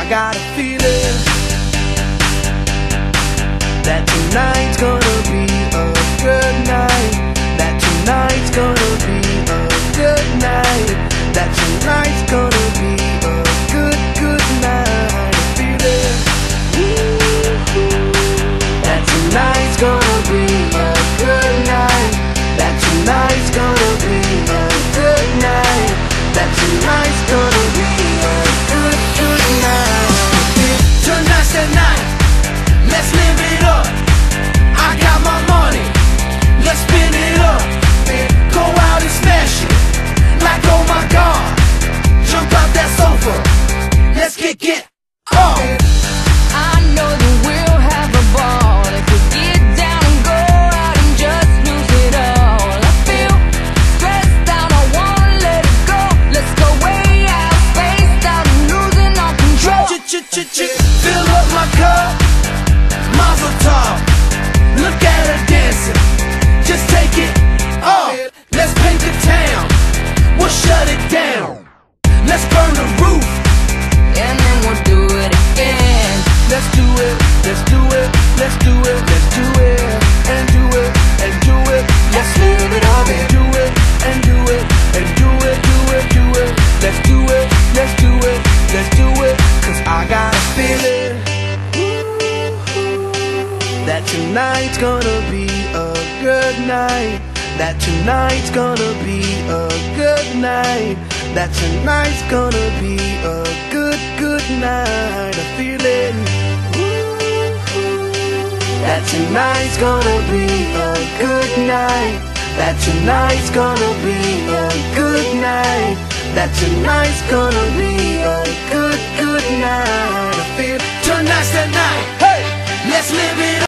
got a feeling that tonight's gonna be a good night. That tonight's gonna be a good night. That tonight's gonna be a good, good night. A feeling that tonight's gonna be a good night. That tonight's gonna be a good night. That tonight's gonna be a good, good night. Tonight's the night, let's live it up. I got my money, let's spin it up. Go out and smash it, like oh my God. Jump out that sofa, let's kick it off. I know that we'll have a ball if we get down and go out and just lose it all. I feel stressed out, I wanna let it go. Let's go way out, spaced out and losing all control. Fill up my cup, mazel tov. Look at her dancing, just take it off. Let's paint the town, we'll shut it down. Let's burn the roof, And then we'll do it again. let's do it, let's do it, let's do it, let's do it, and do it, and do it. Let's live it up and do it, and do it, and do it, do it, do it. Let's do it, let's do it, let's do it. Cause I got a feeling that tonight's gonna be a good night. That tonight's gonna be a good night. That tonight's gonna be a good, good night. A feeling that tonight's gonna be a good night. That tonight's gonna be a good night. That tonight's gonna be a good, good night. I feel tonight's the night. Hey, let's live it up.